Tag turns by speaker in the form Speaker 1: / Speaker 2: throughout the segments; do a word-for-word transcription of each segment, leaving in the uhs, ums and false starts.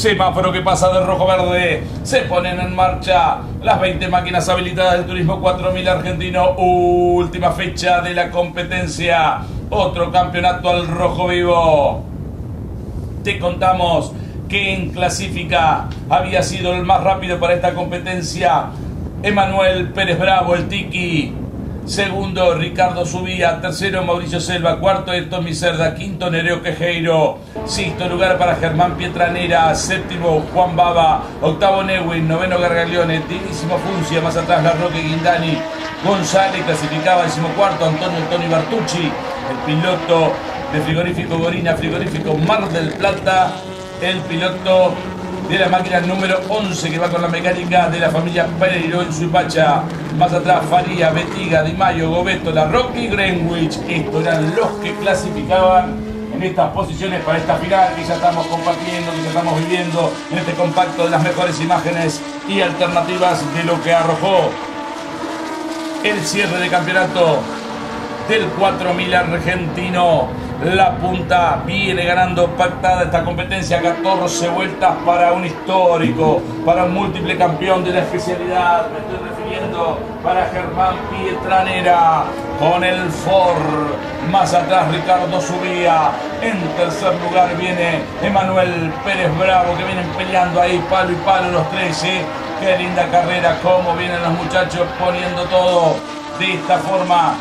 Speaker 1: Semáforo que pasa de rojo a verde. Se ponen en marcha las veinte máquinas habilitadas del Turismo cuatro mil argentino. Última fecha de la competencia. Otro campeonato al rojo vivo. Te contamos que en clasifica había sido el más rápido para esta competencia Emanuel Pérez Bravo, el Tiki. Segundo, Ricardo Subía. Tercero, Mauricio Selva. Cuarto, Héctor Micerda. Quinto, Nereo Quejeiro. Sexto lugar para Germán Pietranera. Séptimo, Juan Baba. Octavo, Neuwin. Noveno, Gargaglione. Décimo, Funcia. Más atrás, Larroque, Guindani. González clasificaba. Décimo cuarto, Antonio Tony Bartucci. El piloto de Frigorífico Gorina, Frigorífico Mar del Plata. El piloto de la máquina número once que va con la mecánica de la familia Pereiro en Suipacha. Más atrás, Faría, Betiga, Di Maio, Gobeto, Larroque y Greenwich. Estos eran los que clasificaban en estas posiciones para esta final que ya estamos compartiendo, que ya estamos viviendo en este compacto de las mejores imágenes y alternativas de lo que arrojó el cierre de campeonato del cuatro mil argentino. La punta viene ganando pactada esta competencia, catorce vueltas para un histórico, para un múltiple campeón de la especialidad. Me estoy refiriendo para Germán Pietranera con el Ford. Más atrás, Ricardo Subía. En tercer lugar viene Emanuel Pérez Bravo, que vienen peleando ahí palo y palo los tres. ¿eh? Qué linda carrera, cómo vienen los muchachos poniendo todo de esta forma.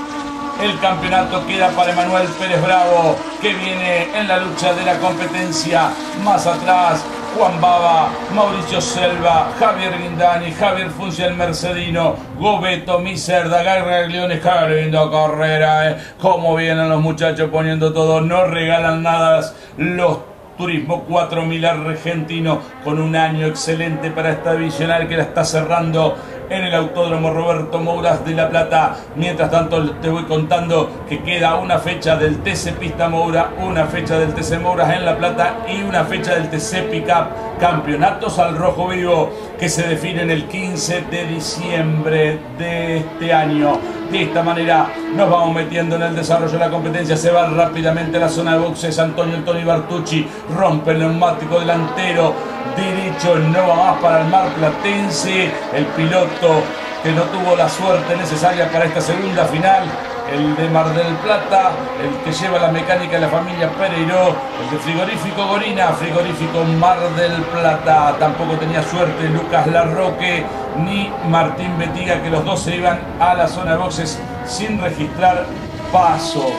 Speaker 1: El campeonato queda para Emanuel Pérez Bravo, que viene en la lucha de la competencia. Más atrás, Juan Baba, Mauricio Selva, Javier Guindani, Javier Funcia el Mercedino, Gobeto, Micerda, Gargaglione. Qué linda carrera, ¿eh? Cómo vienen los muchachos poniendo todo. No regalan nada los Turismo cuatro mil argentino, con un año excelente para esta divisional que la está cerrando en el Autódromo Roberto Mouras de La Plata. Mientras tanto te voy contando que queda una fecha del T C Pista Moura, una fecha del T C Mouras en La Plata y una fecha del T C Pickup Campeonatos al Rojo Vivo, que se definen el quince de diciembre de este año. De esta manera nos vamos metiendo en el desarrollo de la competencia. Se va rápidamente a la zona de boxes. Antonio Tony Bartucci rompe el neumático delantero derecho, no va más para el marplatense. El piloto que no tuvo la suerte necesaria para esta segunda final, el de Mar del Plata, el que lleva la mecánica de la familia Pereiro, el de Frigorífico Gorina, Frigorífico Mar del Plata. Tampoco tenía suerte Lucas Larroque ni Martín Betiga, que los dos se iban a la zona de boxes sin registrar paso.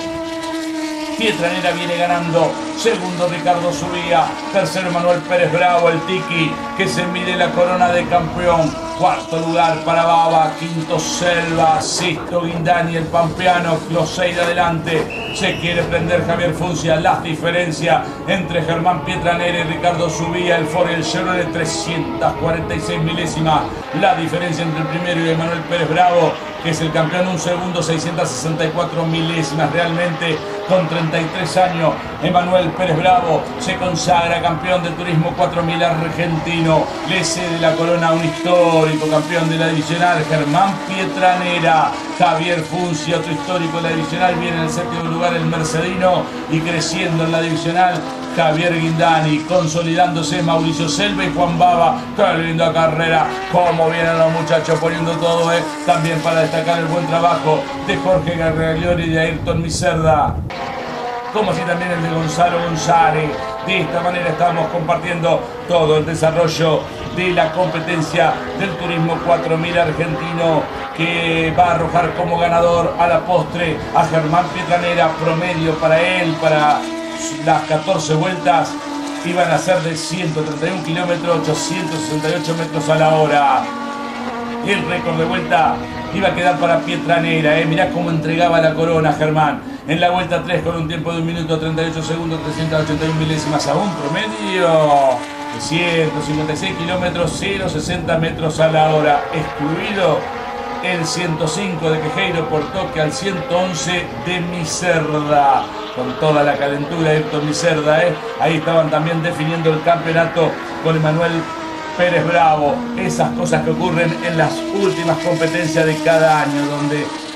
Speaker 1: Pietranera viene ganando. Segundo, Ricardo Subía. Tercero, Manuel Pérez Bravo, el Tiki, que se mide la corona de campeón. Cuarto lugar para Baba. Quinto, Selva. Sexto, Guindani, el pampeano. Los seis de adelante. Se quiere prender Javier Funcia. Las diferencias entre Germán Pietranera y Ricardo Subía, el Ford y el Chevrolet, trescientas cuarenta y seis milésimas. La diferencia entre el primero y Emanuel Pérez Bravo, que es el campeón, un segundo, seiscientas sesenta y cuatro milésimas. Realmente, con treinta y tres años, Emanuel Pérez Bravo se consagra campeón del Turismo cuatro mil argentino. Le cede la corona a un histórico campeón de la divisional, Germán Pietranera. Javier Funcia, otro histórico de la divisional, viene en el séptimo lugar el Mercedino, y creciendo en la divisional, Javier Guindani. Consolidándose Mauricio Selva y Juan Baba. Qué linda carrera, cómo vienen los muchachos poniendo todo, ¿eh? También para destacar el buen trabajo de Jorge Gargaglione y de Ayrton Micerda, como así también el de Gonzalo González. De esta manera estamos compartiendo todo el desarrollo de la competencia del Turismo cuatro mil argentino, que va a arrojar como ganador a la postre a Germán Pietranera. Promedio para él, para las catorce vueltas, iban a ser de ciento treinta y un kilómetros, ochocientos sesenta y ocho metros a la hora. El récord de vuelta iba a quedar para Pietranera, ¿eh? Mirá cómo entregaba la corona Germán en la vuelta tres, con un tiempo de un minuto treinta y ocho segundos, trescientas ochenta y un milésimas, a un promedio de ciento cincuenta y seis kilómetros, cero coma sesenta metros a la hora, excluido el ciento cinco de Quejeiro por toque al ciento once de Micerda. Con toda la calentura de Héctor Micerda, ¿eh? Ahí estaban también definiendo el campeonato con Emanuel Pérez Bravo. Esas cosas que ocurren en las últimas competencias de cada año, donde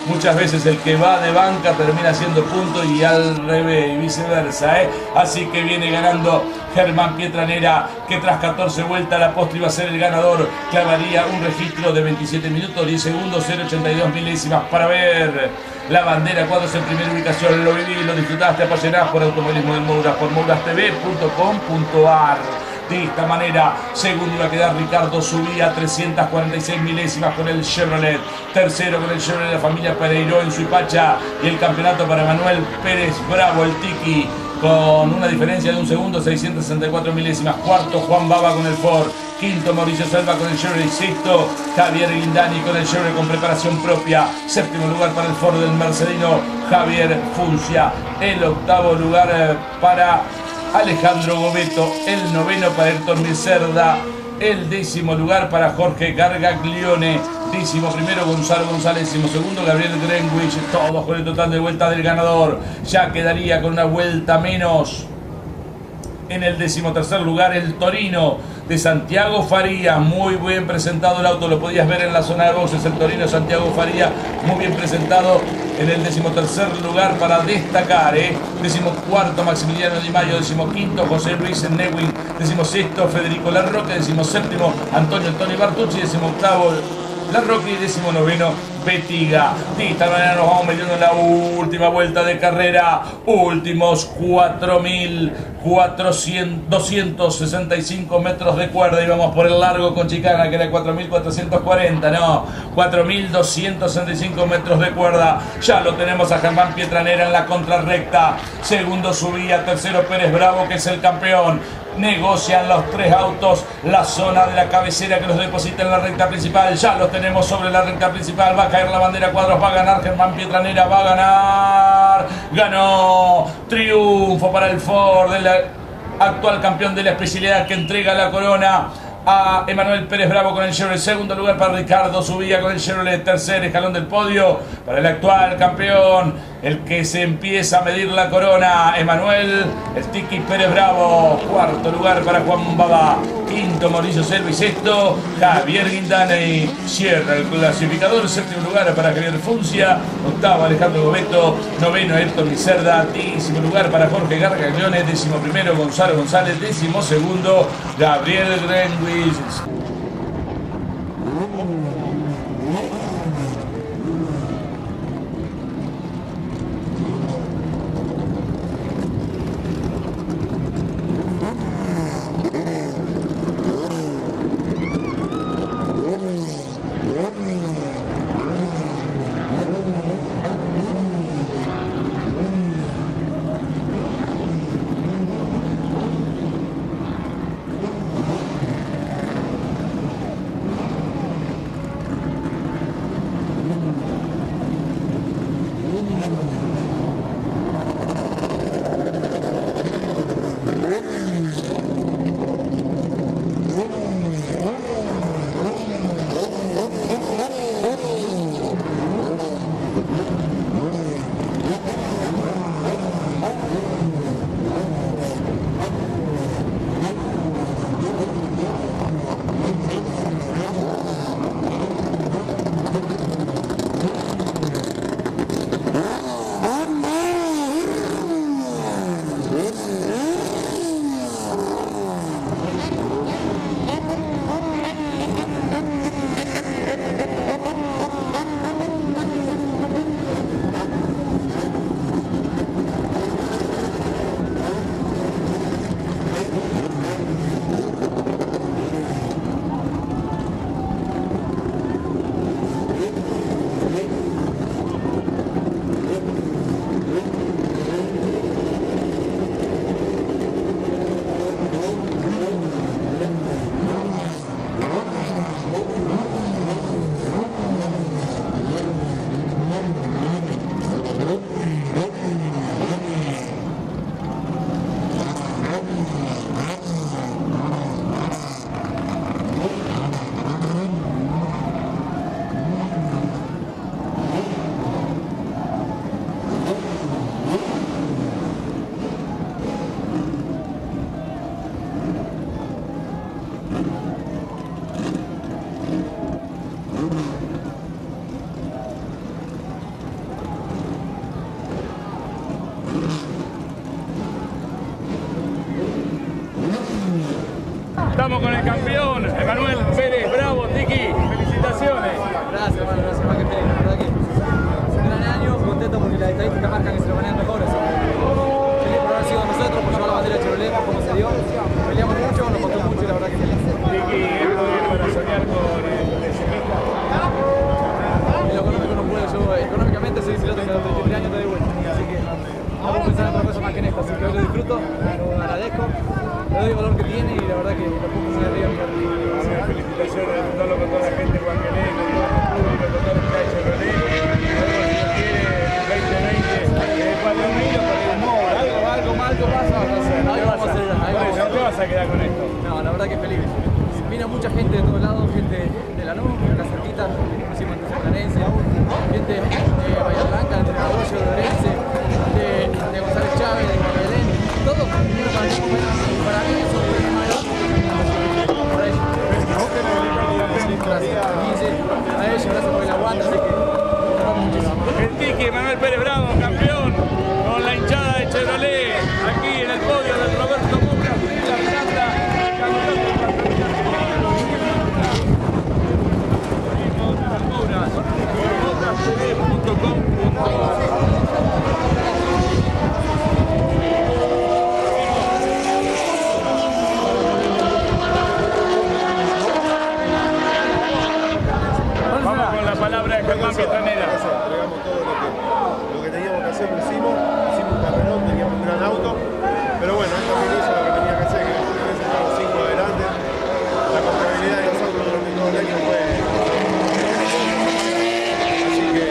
Speaker 1: muchas veces el que va de banca termina haciendo punto y al revés y viceversa, ¿eh? Así que viene ganando Germán Pietranera, que tras catorce vueltas a la postre iba a ser el ganador. Clavaría un registro de veintisiete minutos, diez segundos, cero ochenta y dos milésimas para ver la bandera. Cuadros en primera ubicación, lo viví, lo disfrutaste, apasionás por automovilismo del Mouras, por mouras t v punto com punto a r. De esta manera, segundo iba a quedar Ricardo Subía, trescientas cuarenta y seis milésimas con el Chevrolet. Tercero con el Chevrolet de la familia Pereiro en Suipacha. Y el campeonato para Manuel Pérez Bravo, el Tiki, con una diferencia de un segundo, seiscientas sesenta y cuatro milésimas. Cuarto, Juan Baba con el Ford. Quinto, Mauricio Selva con el Chevrolet. Sexto, Javier Guindani con el Chevrolet con preparación propia. Séptimo lugar para el Ford del mercedino Javier Funcia. El octavo lugar eh, para Alejandro Gobeto. El noveno para Héctor Micerda. El décimo lugar para Jorge Gargaglione. Décimo primero Gonzalo González. Décimo segundo Gabriel Greenwich. Todos con el total de vueltas del ganador. Ya quedaría con una vuelta menos. En el decimotercer lugar el Torino de Santiago Faría, muy bien presentado el auto, lo podías ver en la zona de boxes, el Torino Santiago Faría, muy bien presentado. En el decimotercer lugar para destacar, ¿eh? Decimocuarto Maximiliano Di Mayo, decimoquinto José Luis Newin, decimosexto Federico Larroque, decimoséptimo Antonio Tony Bartucci, decimoctavo Larroque y decimonoveno Betiga. De esta manera nos vamos metiendo en la última vuelta de carrera. Últimos cuatro mil doscientos sesenta y cinco metros de cuerda. Y vamos por el largo con chicana, que era cuatro mil cuatrocientos cuarenta. No, cuatro mil doscientos sesenta y cinco metros de cuerda. Ya lo tenemos a Germán Pietranera en la contrarrecta. Segundo Subía, tercero Pérez Bravo, que es el campeón. Negocian los tres autos la zona de la cabecera que los deposita en la recta principal. Ya los tenemos sobre la recta principal. Va a caer la bandera Cuadros. Va a ganar Germán Pietranera. Va a ganar. Ganó. Triunfo para el Ford, el actual campeón de la especialidad, que entrega la corona a Emanuel Pérez Bravo con el Chevrolet. Segundo lugar para Ricardo Subía con el Chevrolet. Tercer escalón del podio para el actual campeón, el que se empieza a medir la corona, Emanuel el Tiki Pérez Bravo. Cuarto lugar para Juan Baba. Quinto Mauricio Selva. Y sexto Javier Guindani. Cierra el clasificador. Séptimo lugar para Javier Funcia. Octavo Alejandro Gobeto. Noveno Héctor Micerda. Décimo lugar para Jorge Gargaglione. Décimo primero Gonzalo González. Décimo segundo Gabriel Greenwich.
Speaker 2: Wanda, hicimos en Florencia, gente de eh, Bahía Blanca, de Arroyo, de Orense, de, de González Chávez, de Guadalén, todos vinieron para acá, para mí eso es lo más para ellos. Gracias, a ellos, gracias por el aguante, así que
Speaker 1: El Tiki, Manuel Pérez Bravo, campeón, con la hinchada de Chevrolet, aquí en el podio del Roberto Moura, la plata, Vamos con la palabra de Germán Pietranera.
Speaker 3: Entregamos todo lo que, lo que teníamos que hacer, lo hicimos. Hicimos un carrerón, teníamos un gran auto. Pero bueno, él también hizo lo que tenía que hacer, que es estar los cinco adelante. La confiabilidad de nosotros durante todo el año fue. Así que.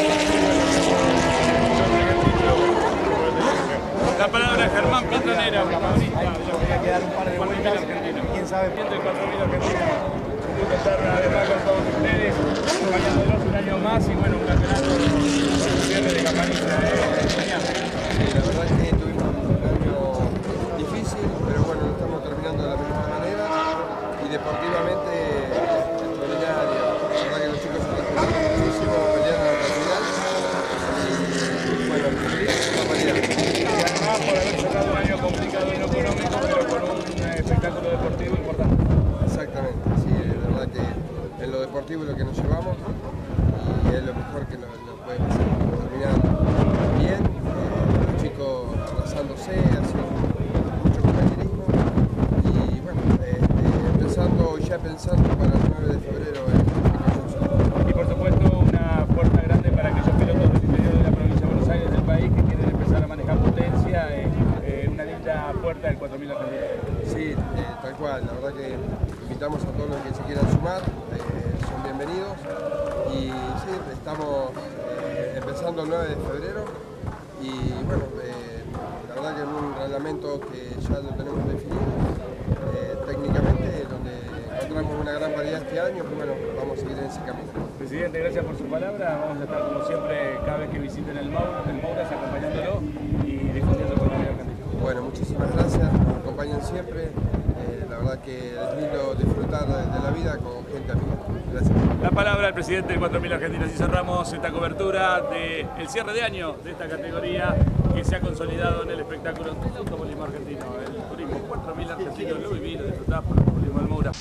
Speaker 1: La palabra de Germán Pietranera.
Speaker 3: Voy a quedar un par de vueltas. ¿Quién sabe?
Speaker 1: ciento cuatro mil argentinos. Un gusto estar una vez más con todos ustedes, acompañándolos un año más y bueno, un campeonato de cierre de campanita.
Speaker 4: Sí, la verdad es que tuvimos un año difícil, pero bueno, lo estamos terminando de la mejor manera y deportivamente extraordinario. La verdad que los chicos se están muchísimo, peleando hasta el final y bueno, la manera.
Speaker 1: Y además por haber cerrado un año complicado en lo económico, pero con un espectáculo deportivo importante.
Speaker 4: Exactamente, sí, la verdad que en lo deportivo es lo que nos llevamos y es lo mejor que nos, nos puede pasar. Terminar bien, eh, los chicos arrasándose, haciendo mucho compañerismo y bueno, este, empezando ya pensando para el nueve de febrero en Concepción.
Speaker 1: Y por supuesto una puerta grande para aquellos pilotos del interior de la provincia de Buenos Aires del país que quieren empezar a manejar potencia, eh, eh, una linda puerta del cuatro mil argentinos.
Speaker 4: Sí, eh, tal cual, la verdad que invitamos a todos los que se quieran sumar, eh, son bienvenidos y sí, estamos eh, empezando el nueve de febrero y bueno, eh, la verdad que en un reglamento que ya lo tenemos definido eh, técnicamente, donde encontramos una gran variedad este año, pues bueno, vamos a seguir en ese camino.
Speaker 1: Presidente, gracias por su palabra, vamos a estar como siempre cada vez que visiten el Mouras, el Mouras acompañándolo y difundiendo con el argentino.
Speaker 4: Bueno, muchísimas gracias, nos acompañan siempre. Eh, la verdad que es lindo disfrutar de, de la vida con gente amiga. Gracias.
Speaker 1: La palabra del presidente del cuatro mil Argentinos y cerramos esta cobertura del cierre de año de esta categoría que se ha consolidado en el espectáculo del automovilismo argentino. El turismo cuatro mil Argentinos, lo viví, lo disfrutás por el automovilismo del Moura.